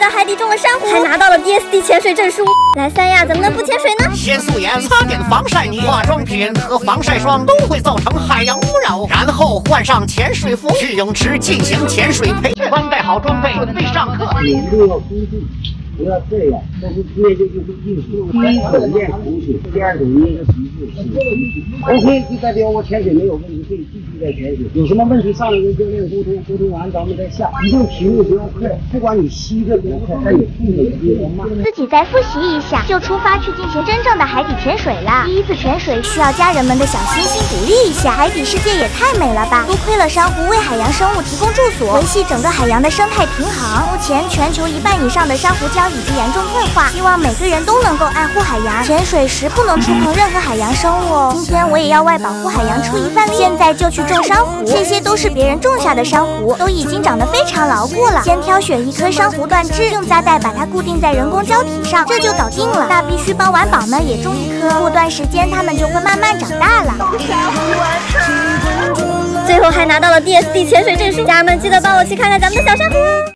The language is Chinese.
在海底种了珊瑚，还拿到了 DSD 潜水证书。来三亚怎么能不潜水呢？ 先素颜，擦点防晒泥，化妆品和防晒霜都会造成海洋污染，然后换上潜水服，去泳池进行潜水培训，穿戴好装备，准备上课。 你都要督促，不要这样，这是接着就是技术。第一种练口水，第二种捏个皮肤。OK， 就代表我潜水没有问题，可以继续再潜水。有什么问题上来跟教练沟通，沟通完咱们再下。一定频率不要快，不管你吸的多快，但你吐的不要慢。 自己再复习一下，就出发去进行真正的海底潜水啦。第一次潜水需要家人们的小心心鼓励一下。海底世界也太美了吧！多亏了珊瑚为海洋生物提供住所，维系整个海洋的生态平衡。目前全球1半以上的珊瑚礁已经严重退化，希望每个人都能够爱护海洋。潜水时不能触碰任何海洋生物哦。今天我也要为保护海洋出一份力，现在就去种珊瑚。这些都是别人种下的珊瑚，都已经长得非常牢固了。先挑选一颗珊瑚断枝，用扎带把它固定在人工胶体上，这就搞定了。那必须帮完宝呢也种一颗，过段时间它们就会慢慢长大了。 珊瑚完成，最后还拿到了 DSD 潜水证书。家人们记得帮我去看看咱们的小珊瑚哦。